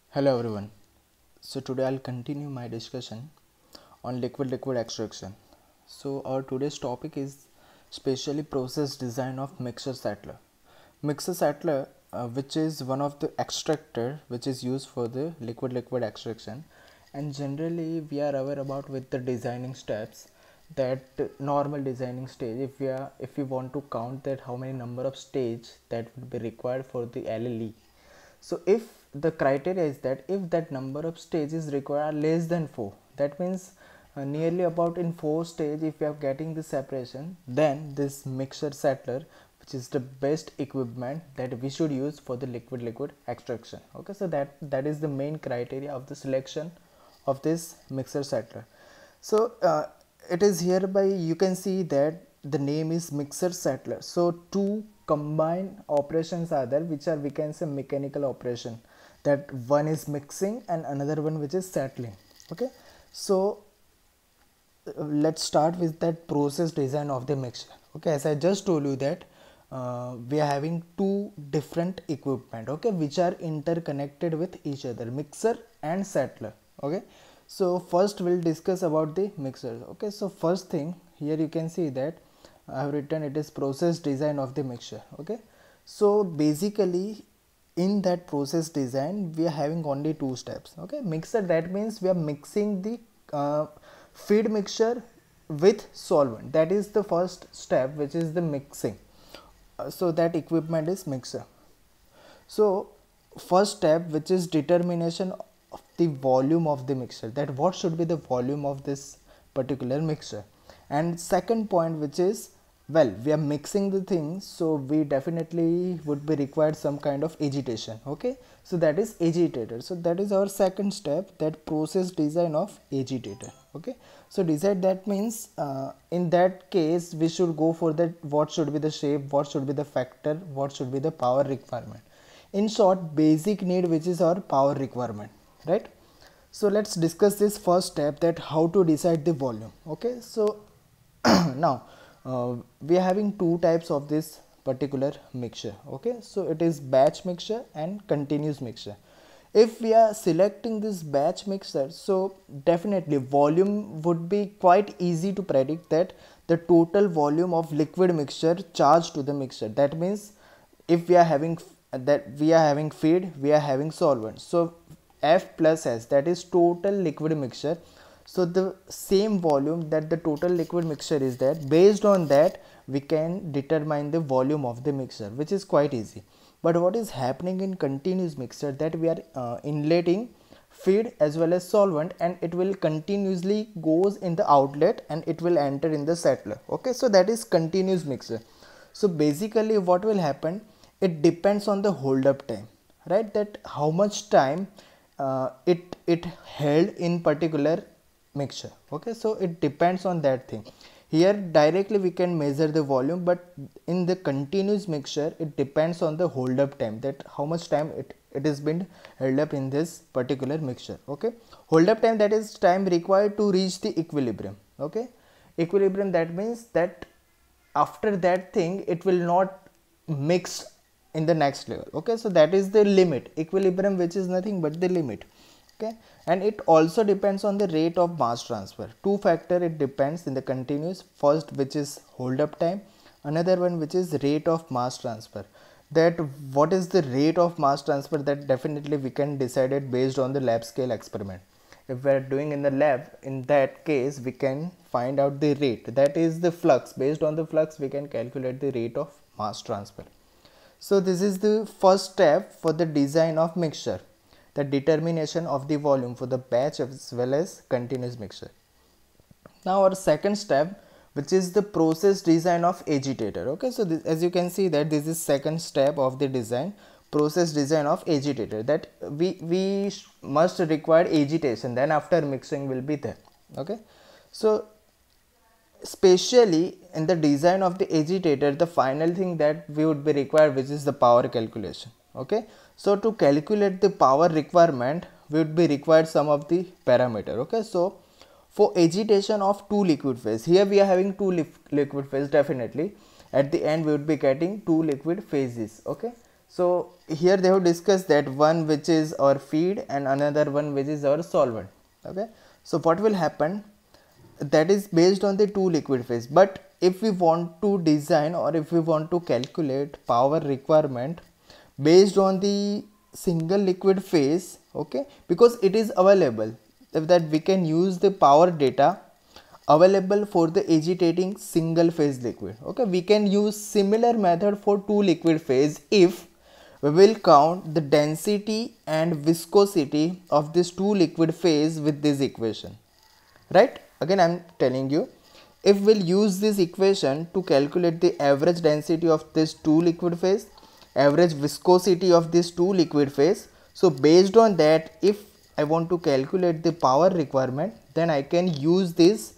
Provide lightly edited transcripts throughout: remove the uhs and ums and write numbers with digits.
Hello everyone. So today I'll continue my discussion on liquid extraction. So our today's topic is specially process design of mixer settler. Mixer settler, which is one of the extractor which is used for the liquid extraction, and generally we are aware about with the designing steps that normal designing stage, if we want to count that how many number of stage that would be required for the LLE. So if the criteria is that if that number of stages required less than 4, that means nearly about in 4 stage, if you are getting the separation, then this mixer settler, which is the best equipment that we should use for the liquid extraction. Okay, so that is the main criteria of the selection of this mixer settler. So it is hereby you can see that the name is mixer settler. So two combined operations are there, which are, we can say, mechanical operation, that one is mixing and another one which is settling. Okay, so let's start with that process design of the mixture. Okay, as I just told you that we are having two different equipment, okay, which are interconnected with each other, mixer and settler. Okay, so first we'll discuss about the mixer. Okay, so first thing here you can see that I have written it is process design of the mixture. Okay, so basically in that process design we are having only two steps. Okay, mixer, that means we are mixing the feed mixture with solvent. That is the first step, which is the mixing. So that equipment is mixer. So first step, which is determination of the volume of the mixture, that what should be the volume of this particular mixture. And second point, which is, well, we are mixing the things, so we definitely would be required some kind of agitation. Okay, so that is agitator. So that is our second step, that process design of agitator. Okay, so decide, that means in that case we should go for that what should be the shape, what should be the factor, what should be the power requirement. In short, basic need, which is our power requirement, right? So let's discuss this first step, that how to decide the volume. Okay, so now we are having two types of this particular mixture. Okay, so it is batch mixture and continuous mixture. If we are selecting this batch mixture, so definitely volume would be quite easy to predict, that the total volume of liquid mixture charged to the mixture. That means if we are having feed, we are having solvent, so F plus S, that is total liquid mixture. So the same volume that the total liquid mixture is that, based on that we can determine the volume of the mixture, which is quite easy. But what is happening in continuous mixture, that we are inletting feed as well as solvent, and it will continuously goes in the outlet and it will enter in the settler. Okay, so that is continuous mixture. So basically what will happen, it depends on the hold up time, right, that how much time it held in particular mixture. Okay, so it depends on that thing. Here directly we can measure the volume, but in the continuous mixture it depends on the hold up time, that how much time it is been held up in this particular mixture. Okay, hold up time, that is time required to reach the equilibrium. Okay, equilibrium, that means that after that thing it will not mix in the next level. Okay, so that is the limit, equilibrium, which is nothing but the limit. Okay, and it also depends on the rate of mass transfer. Two factor it depends in the continuous, first which is hold up time, another one which is rate of mass transfer. That what is the rate of mass transfer, that definitely we can decide it based on the lab scale experiment. If we are doing in the lab, in that case we can find out the rate, that is the flux. Based on the flux we can calculate the rate of mass transfer. So this is the first step for the design of mixture, the determination of the volume for the batch as well as continuous mixture. Now our second step, which is the process design of agitator. Okay, so this, as you can see that this is second step of the design, process design of agitator, that we must require agitation, then after mixing will be there. Okay, so especially in the design of the agitator, the final thing that we would be required, which is the power calculation. Okay, so to calculate the power requirement we would be required some of the parameter. Okay, so for agitation of two liquid phase, here we are having two liquid phase, definitely at the end we would be getting two liquid phases. Okay, So here they have discussed that one which is our feed and another one which is our solvent. Okay, so what will happen, that is based on the two liquid phase. But if we want to design or if we want to calculate power requirement based on the single liquid phase, okay, because it is available, that we can use the power data available for the agitating single phase liquid. Okay, we can use similar method for two liquid phase if we will count the density and viscosity of this two liquid phase with this equation, right? Again I am telling you, if we'll use this equation to calculate the average density of this two liquid phase, average viscosity of this two liquid phase, so based on that, if I want to calculate the power requirement, then I can use this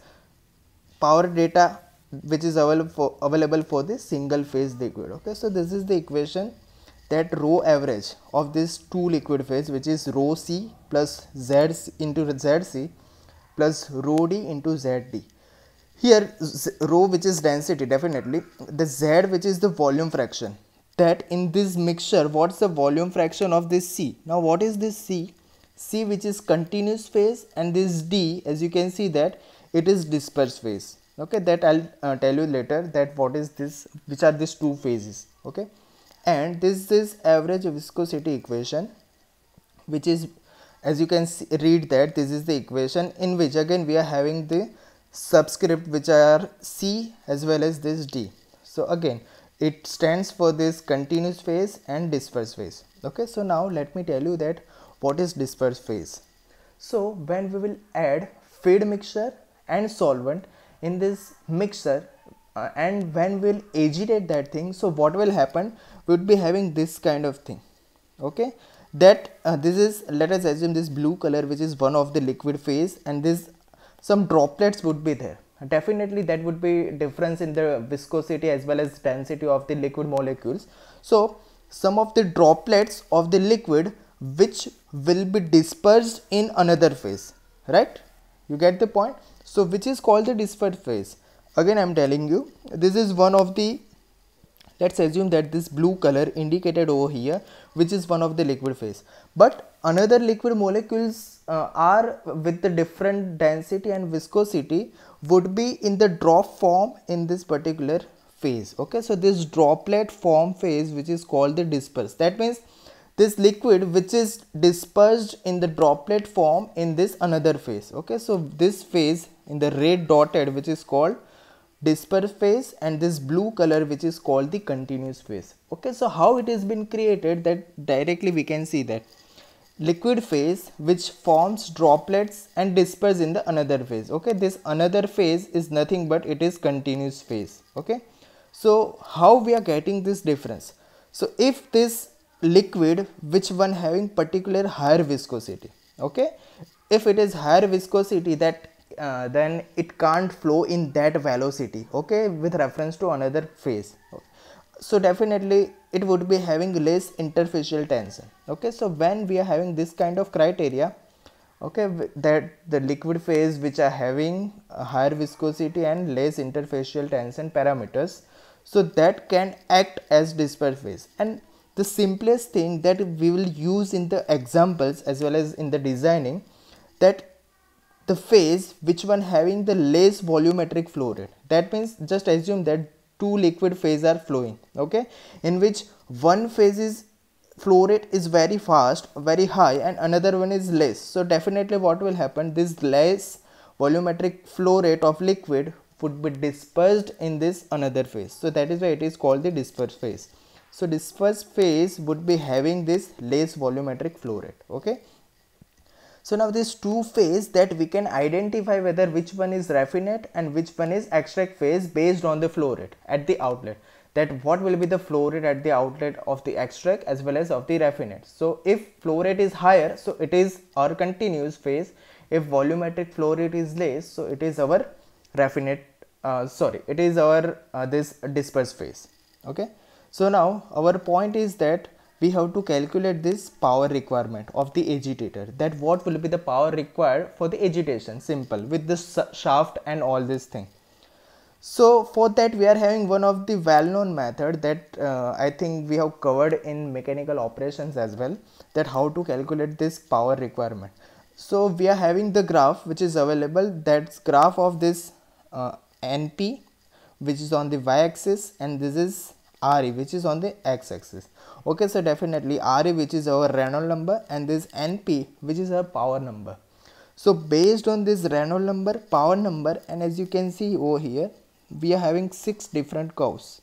power data which is available for the single phase liquid. Okay, so this is the equation, that rho average of this two liquid phase, which is rho C plus Z into ZC plus rho D into ZD. Here rho, which is density, definitely the Z, which is the volume fraction, that in this mixture what's the volume fraction of this C. Now what is this C? C, which is continuous phase, and this D, as you can see, that it is dispersed phase. Okay, that I'll tell you later that what is this, which are these two phases. Okay, and this is average viscosity equation, which is, as you can see, read that this is the equation in which again we are having the subscript which are C as well as this D. So again it stands for this continuous phase and dispersed phase. Okay, so now let me tell you that what is dispersed phase. So when we will add feed mixture and solvent in this mixture and when we will agitate that thing, so what will happen, we would be having this kind of thing. Okay, that this is, let us assume this blue color, which is one of the liquid phase, and this some droplets would be there. Definitely that would be difference in the viscosity as well as density of the liquid molecules. So some of the droplets of the liquid which will be dispersed in another phase, right? You get the point? So which is called the dispersed phase. Again I am telling you, this is one of the, let's assume that this blue color indicated over here, which is one of the liquid phase, but another liquid molecules are with the different density and viscosity would be in the drop form in this particular phase. Okay, so this droplet form phase, which is called the dispersed, that means this liquid which is dispersed in the droplet form in this another phase. Okay, so this phase in the red dotted, which is called dispersed phase, and this blue color which is called the continuous phase. Okay, so how it has been created, that directly we can see that liquid phase which forms droplets and disperse in the another phase. Okay, this another phase is nothing but it is continuous phase. Okay, so how we are getting this difference? So if this liquid which one having particular higher viscosity, okay, if it is higher viscosity, that then it can't flow in that velocity, okay, with reference to another phase. So definitely it would be having less interfacial tension. Okay, so when we are having this kind of criteria, okay, that the liquid phase which are having a higher viscosity and less interfacial tension parameters, so that can act as dispersed phase. And the simplest thing that we will use in the examples as well as in the designing, that the phase which one having the less volumetric flow rate, that means just assume that two liquid phase are flowing, okay, in which one phase is flow rate is very fast, very high, and another one is less. So definitely what will happen, this less volumetric flow rate of liquid would be dispersed in this another phase. So that is why it is called the dispersed phase. So dispersed phase would be having this less volumetric flow rate. Okay, so now this two phase, that we can identify whether which one is raffinate and which one is extract phase based on the flow rate at the outlet, that what will be the flow rate at the outlet of the extract as well as of the raffinate. So if flow rate is higher, so it is our continuous phase. If volumetric flow rate is less, so it is our raffinate, it is our this dispersed phase. Okay, so now our point is that we have to calculate this power requirement of the agitator, that what will be the power required for the agitation, simple, with the shaft and all this thing. So for that we are having one of the well-known method that I think we have covered in mechanical operations as well, that how to calculate this power requirement. So we are having the graph which is available, that's graph of this NP which is on the y-axis, and this is RE which is on the x-axis. Okay, so definitely RE which is our Reynolds number, and this NP which is our power number. So based on this Reynolds number, power number, and as you can see over here, we are having 5 different curves.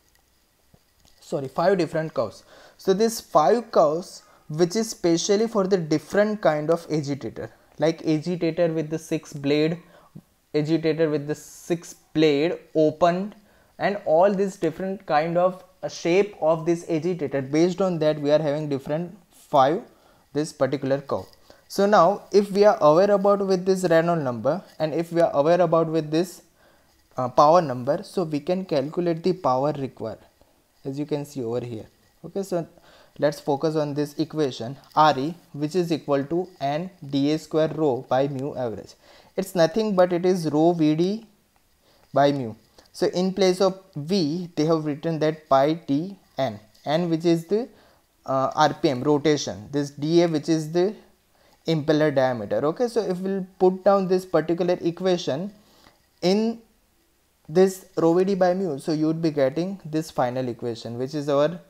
So these 5 curves which is specially for the different kind of agitator, like agitator with the 6 blade, agitator with the 6 blade open, and all these different kind of shape of this agitator. Based on that we are having different 5 this particular curve. So now if we are aware about with this Reynolds number, and if we are aware about with this power number, so we can calculate the power required, as you can see over here. Okay, so let's focus on this equation RE, which is equal to N dA square rho by mu average. It's nothing but it is rho Vd by mu. So in place of V they have written that pi T N which is the RPM rotation, this dA which is the impeller diameter. Okay, so if we'll put down this particular equation in this rho Vd by mu, so you would be getting this final equation which is our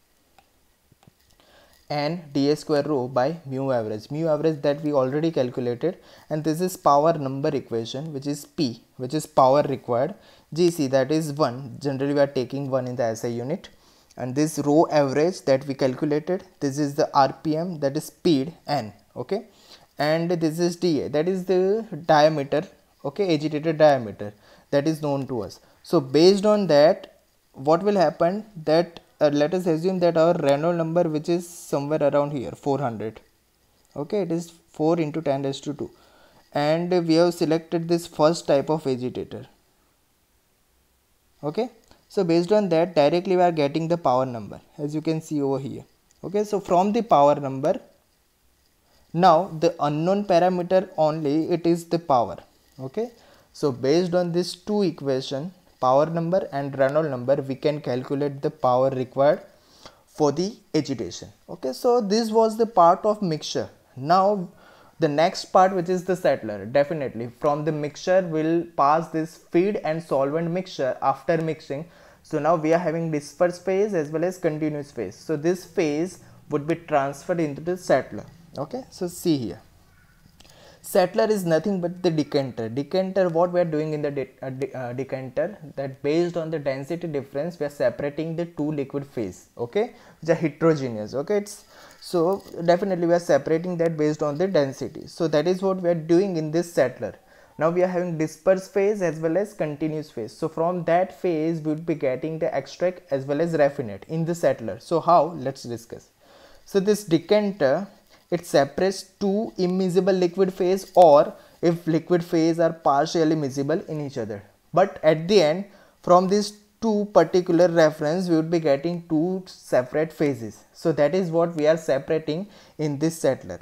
N dA square rho by mu average that we already calculated, and this is power number equation which is P, which is power required, GC that is 1, generally we are taking 1 in the SI unit, and this rho average that we calculated, this is the RPM, that is speed N. Okay, and this is dA, that is the diameter. Okay, agitator diameter that is known to us. So based on that what will happen, that let us assume that our Reynolds number which is somewhere around here 400. Okay, it is 4 into 10 raised to 2, and we have selected this first type of agitator. Okay, so based on that directly we are getting the power number, as you can see over here. Okay, so from the power number, now the unknown parameter only, it is the power. Okay, so based on these two equation, power number and Reynolds number, we can calculate the power required for the agitation. Okay, so this was the part of mixture. Now the next part, which is the settler, definitely from the mixture will pass this feed and solvent mixture after mixing. So now we are having disperse phase as well as continuous phase. So this phase would be transferred into the settler. Okay, so see here, settler is nothing but the decanter. What we are doing in the decanter, that based on the density difference we are separating the two liquid phase, okay, which are heterogeneous. Okay, it's so definitely we are separating that based on the density. So that is what we are doing in this settler. Now we are having disperse phase as well as continuous phase. So from that phase we would be getting the extract as well as raffinate in the settler. So how, let's discuss. So this decanter, it separates two immiscible liquid phase, or if liquid phase are partially miscible in each other, but at the end from these two particular reference we would be getting two separate phases. So that is what we are separating in this settler.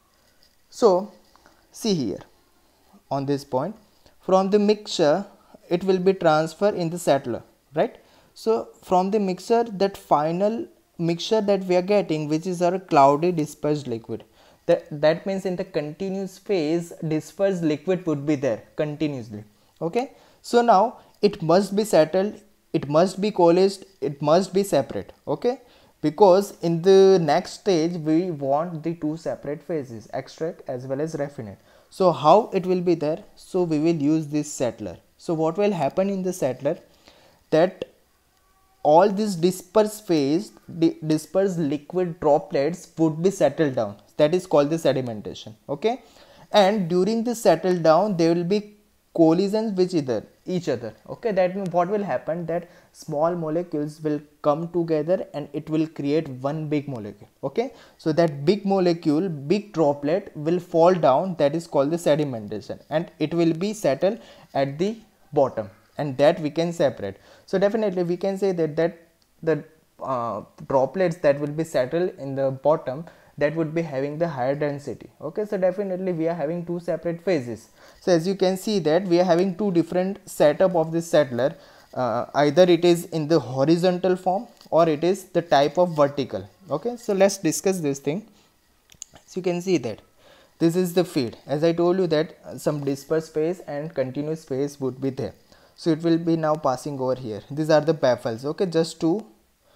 So see here on this point, from the mixture it will be transferred in the settler, right? So from the mixture, that final mixture that we are getting, which is our cloudy dispersed liquid, that means in the continuous phase dispersed liquid would be there continuously. Okay, so now it must be settled, it must be coalesced, it must be separate. Okay, because in the next stage we want the two separate phases, extract as well as raffinate. So how it will be there? So we will use this settler. So what will happen in the settler, that all this dispersed phase, dispersed liquid droplets would be settled down, that is called the sedimentation. Okay, and during the settle down there will be collisions with each other. Okay, that means what will happen, that small molecules will come together and it will create one big molecule. Okay, so that big molecule, big droplet will fall down, that is called the sedimentation, and it will be settled at the bottom, and that we can separate. So definitely we can say that the droplets that will be settled in the bottom, that would be having the higher density. Okay, so definitely we are having two separate phases. So as you can see that we are having two different setup of this settler. Either it is in the horizontal form or it is the type of vertical. Okay, so let's discuss this thing. So you can see that this is the feed. As I told you that some dispersed phase and continuous phase would be there. So it will be now passing over here. These are the baffles. Okay, just to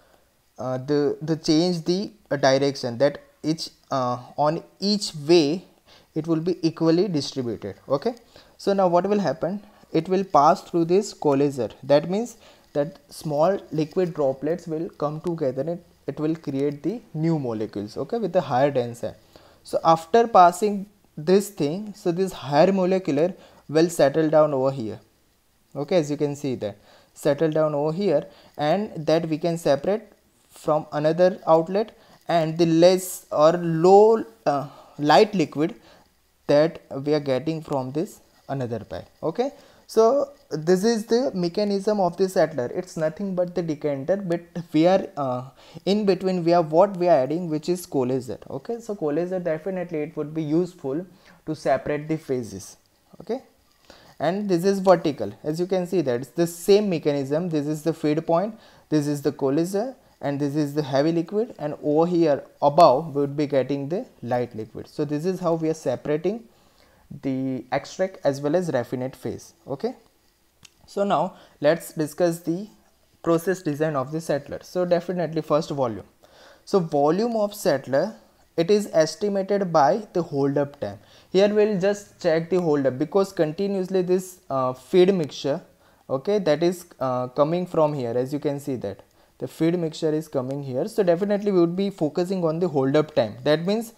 the change the direction, that each on each way it will be equally distributed. Okay, so now what will happen, it will pass through this coalescer. That means that small liquid droplets will come together and it will create the new molecules, okay, with a higher density. So after passing this thing, so this higher molecular will settle down over here. Okay, as you can see that settle down over here, and that we can separate from another outlet, and the less or low light liquid that we are getting from this another pipe. Okay, so this is the mechanism of the settler. It's nothing but the decanter, but we are in between we are what we are adding, which is coalescer. Okay, so coalescer definitely it would be useful to separate the phases. Okay, and this is vertical. As you can see that it's the same mechanism. This is the feed point, this is the coalescer, and this is the heavy liquid, and over here above we would be getting the light liquid. So this is how we are separating the extract as well as raffinate phase. Okay, so now let's discuss the process design of the settler. So definitely first volume. So volume of settler, it is estimated by the hold up time. Here we will just check the hold up, because continuously this feed mixture, okay, that is coming from here. As you can see that the feed mixture is coming here. So definitely we would be focusing on the hold up time. That means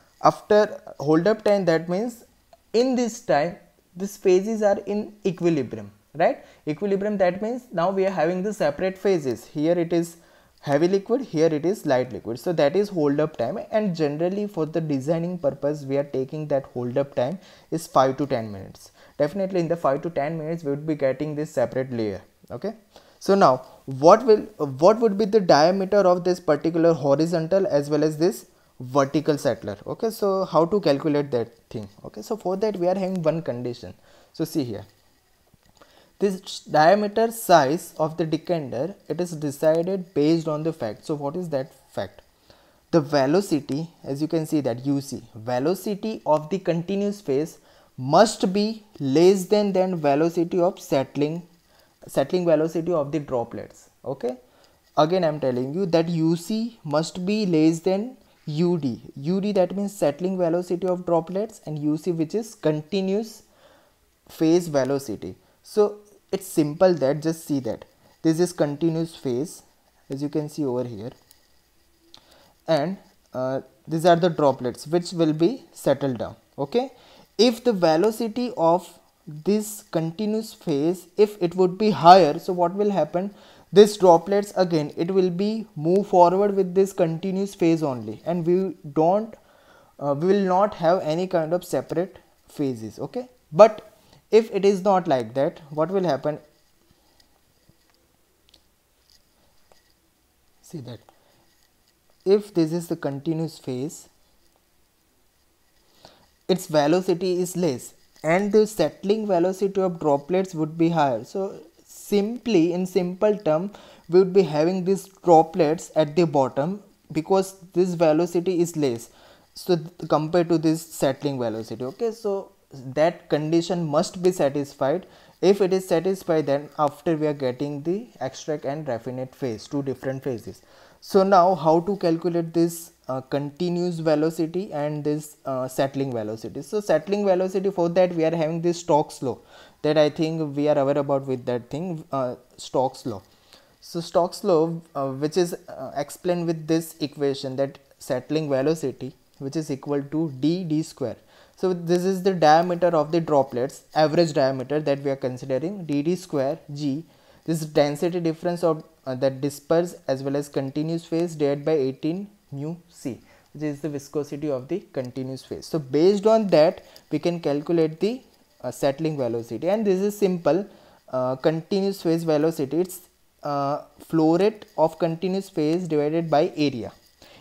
after hold up time, that means in this time these phases are in equilibrium, right? Equilibrium, that means now we are having the separate phases. Here it is heavy liquid, here it is light liquid. So that is hold up time, and generally for the designing purpose we are taking that hold up time is 5 to 10 minutes. Definitely in the 5 to 10 minutes we would be getting this separate layer. Okay, so now what would be the diameter of this particular horizontal as well as this vertical settler? Okay, so how to calculate that thing? Okay, so for that we are having one condition. So see here, this diameter size of the decanter, it is decided based on the fact. So what is that fact? The velocity, as you can see that UC, velocity of the continuous phase must be less than velocity of settling velocity of the droplets. Okay, again I am telling you that UC must be less than UD. UD, that means settling velocity of droplets, and UC, which is continuous phase velocity. So it's simple that just see that this is continuous phase, as you can see over here, and these are the droplets which will be settled down. Okay, if the velocity of this continuous phase, if it would be higher, so what will happen, this droplets again it will be move forward with this continuous phase only, and we will not have any kind of separate phases. Okay, but if it is not like that, what will happen, see that if this is the continuous phase, its velocity is less and the settling velocity of droplets would be higher. So simply, in simple term, we would be having these droplets at the bottom because this velocity is less, so compared to this settling velocity. Okay, so that condition must be satisfied. If it is satisfied, then after we are getting the extract and raffinate phase, two different phases. So now how to calculate this continuous velocity and this settling velocity? So settling velocity, for that we are having this Stokes law, that I think we are aware about with that thing, Stokes law. So Stokes law, which is explained with this equation, that settling velocity, which is equal to d square. So this is the diameter of the droplets, average diameter that we are considering, d square g. This is density difference of that dispersed as well as continuous phase divided by 18 mu c, which is the viscosity of the continuous phase. So based on that we can calculate the settling velocity, and this is simple. Continuous phase velocity, it's flow rate of continuous phase divided by area.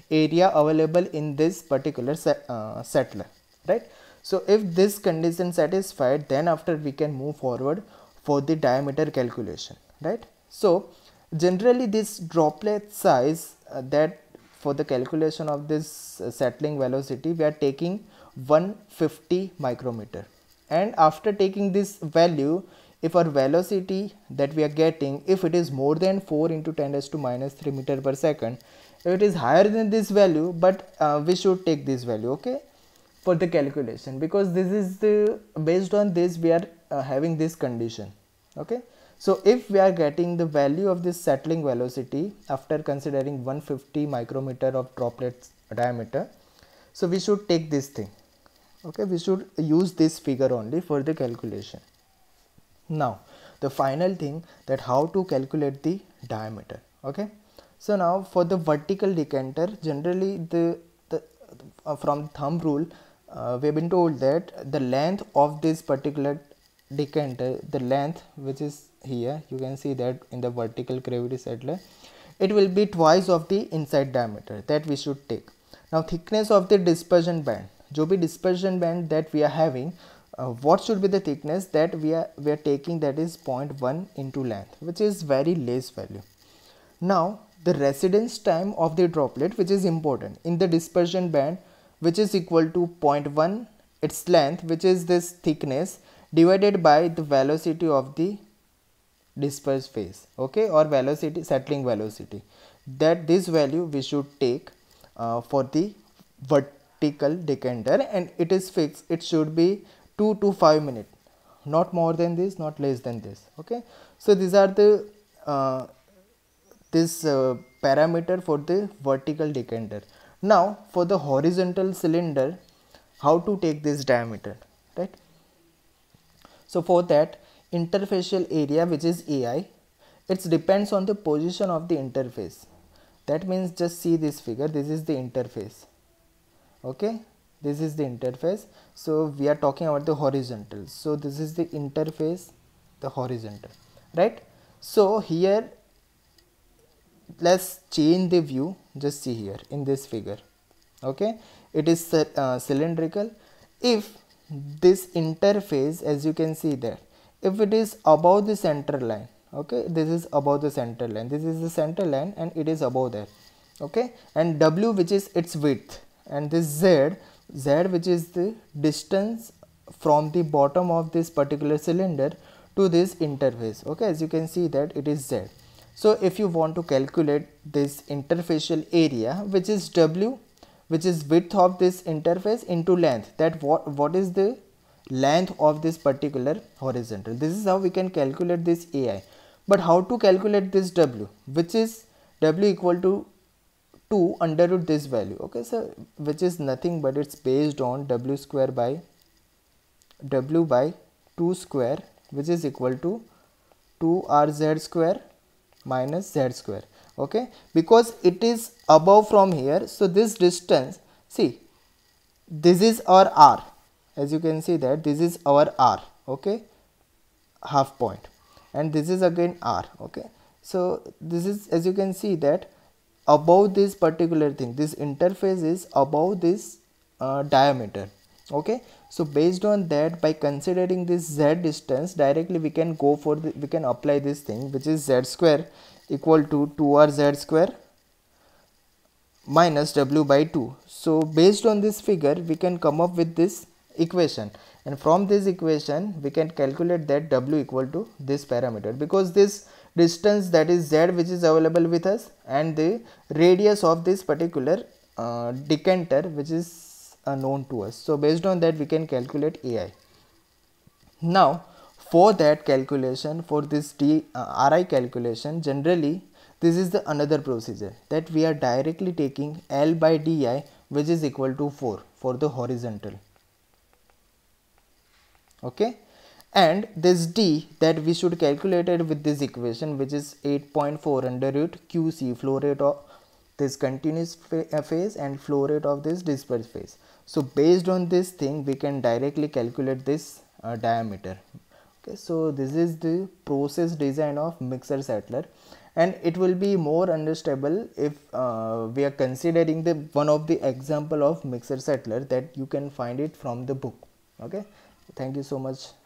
area available in this particular settler, right? So if this condition satisfied, then after we can move forward for the diameter calculation, right? So generally this droplet size that for the calculation of this settling velocity we are taking 150 micrometer, and after taking this value, if our velocity that we are getting, if it is more than 4 into 10 raised to minus 3 meter per second, if it is higher than this value, but we should take this value, okay, for the calculation, because this is the based on this we are having this condition, okay. So if we are getting the value of this settling velocity after considering 150 micrometer of droplets diameter, so we should take this thing, okay, we should use this figure only for the calculation. Now the final thing, that how to calculate the diameter, okay. So now for the vertical decanter, generally the from thumb rule we have been told that the length of this particular decanter, the length which is here, you can see that in the vertical gravity settler, it will be twice of the inside diameter that we should take. Now thickness of the dispersion band, जो भी dispersion band that we are having, what should be the thickness that we are taking, that is 0.1 into length, which is very less value. Now the residence time of the droplet, which is important in the dispersion band, which is equal to 0.1 its length, which is this thickness, divided by the velocity of the dispersed phase, okay, or velocity, settling velocity, that this value we should take for the vertical decanter, and it is fixed, it should be 2 to 5 minutes, not more than this, not less than this, okay. So these are the parameter for the vertical decanter. Now for the horizontal cylinder, how to take this diameter, right? So for that, interfacial area, which is AI, it depends on the position of the interface. That means just see this figure, this is the interface, okay, this is the interface. So we are talking about the horizontal, so this is the interface, the horizontal, right? So here let's change the view, just see here in this figure, okay, it is cylindrical. If this interface, as you can see there, if it is above the center line, okay, this is above the center line, this is the center line and it is above there, okay, and W, which is its width, and this Z, which is the distance from the bottom of this particular cylinder to this interface, okay, as you can see that it is Z. So if you want to calculate this interfacial area, which is W, which is width of this interface into length, that what is the length of this particular horizontal, this is how we can calculate this AI. But how to calculate this W, which is W equal to 2 under root this value, okay, so which is nothing but it's based on W square by W by 2 square, which is equal to 2RZ square minus Z square, okay, because it is above from here. So this distance, see, this is our R, as you can see that this is our R, okay, half point, and this is again R, okay. So this is, as you can see that above this particular thing, this interface is above this diameter, okay. So based on that, by considering this Z distance, directly we can go for the, we can apply this thing, which is Z square equal to 2RZ square minus W by 2. So based on this figure, we can come up with this equation, and from this equation we can calculate that W equal to this parameter, because this distance, that is Z, which is available with us, and the radius of this particular decanter, which is known to us. So based on that we can calculate AI. Now for that calculation, for this RI calculation, generally this is the another procedure, that we are directly taking L by DI, which is equal to 4 for the horizontal, okay, and this D that we should calculate it with this equation, which is 8.4 under root QC, flow rate of this continuous phase and flow rate of this dispersed phase. So based on this thing we can directly calculate this diameter, okay. So this is the process design of mixer settler, and it will be more understandable if we are considering the one of the example of mixer settler that you can find it from the book. Okay, thank you so much.